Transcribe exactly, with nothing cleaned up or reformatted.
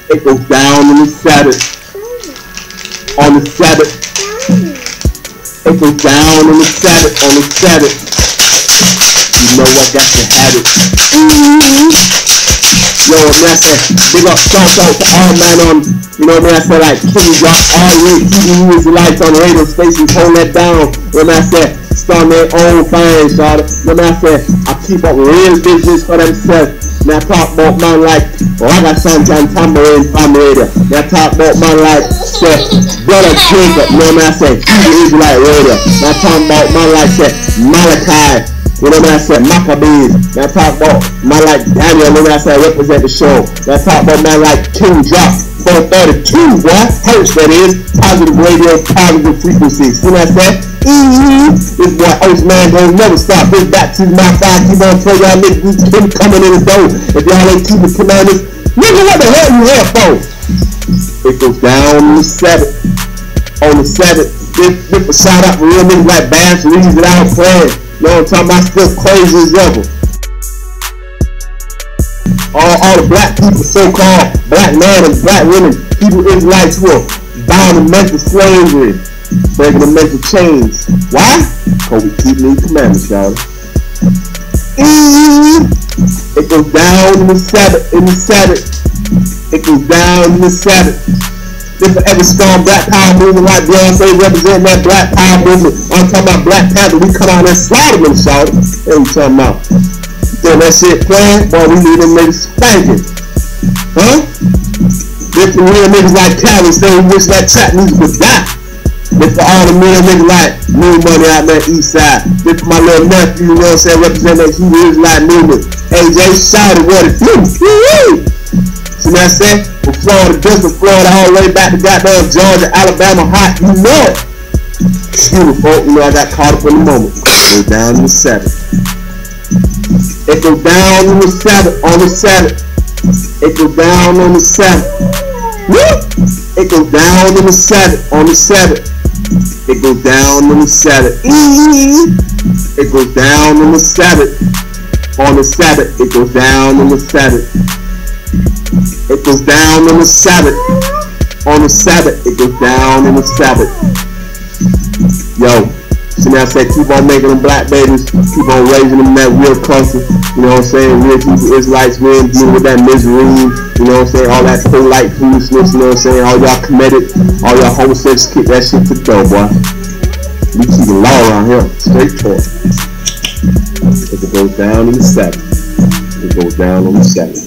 It goes down on the Sabbath. On the Sabbath. It goes down on the Sabbath. On the Sabbath. You know I got to have it. Mm-hmm. Yo, man, I said, big up, shout out to all man on, you know what I said, like King Drop, all the Israelites on the radio stations, hold that down. You know what I said, starting their own thing, y'all. You know what I said, I keep up real business for themselves. Now talk about man like, oh, I got something tambourine from the radio. Now talk about man like, say, Brother Jacob, you know what I said, he's the Israelite radio. Now talk about man like, say, Malachi. You know what I said, Maccabees. Now talk about man like Daniel, you know what I said, represent the show. Now talk about man like King Drop, four thirty-two, boy, host that is, positive radio, positive frequencies. You know what I said? Mm-hmm. This boy, host man, don't never stop. This baptism, my fire, keep on telling y'all niggas, we keep coming in the door. If y'all ain't keeping commandments, nigga, what the hell you here for? It goes down on the Sabbath. On the Sabbath. This, this a shout out for real niggas like Bass, Reeves, and out playing. You know what I'm talking about? Still crazy as ever. All, all the black people, so-called black men and black women, people Israelites who are bound in mental slavery, breaking the mental chains. Why? Because we keep these commandments, y'all. Mm-hmm. It goes down in the Sabbath, in the Sabbath. It goes down in the Sabbath. This forever strong black power movement like Beyonce representing that black power movement. I'm talking about Black Panther. We come out and slaughter them, shout. What are you talking about? Then that shit playing, boy, we need them niggas spanking. Huh? This for real niggas like Cali saying we wish that trap music would die. This for all the real niggas like New Money out there east side. This for my little nephew, you know what I'm saying, representing that Hebrew Israelite movement. A J shouted what it do. Woo-woo! See what I'm saying? From Florida, Bristol, Florida, all the way back to goddamn Georgia, Alabama, hot, you know it. Beautiful, you know I got caught up in the moment. It goes down on the Sabbath. It goes down on the Sabbath, on the Sabbath. It goes down on the Sabbath. Woo! It goes down on the Sabbath, on the Sabbath. It goes down on the Sabbath. Mm-hmm. It goes down on the Sabbath. On the Sabbath, it goes down on the Sabbath. It goes down on the Sabbath. On the Sabbath, it goes down on the Sabbath. Yo, so now I say keep on making them black babies, keep on raising them in that real culture. You know what I'm saying? Real people, Israelites, we ain't dealing with that misery. You know what I'm saying? All that pro-light foolishness. You know what I'm saying? All y'all committed, all y'all homosexuals, kick that shit to the door, boy. We keep the law around here, straight forward. If it goes down on the Sabbath, it goes down on the Sabbath.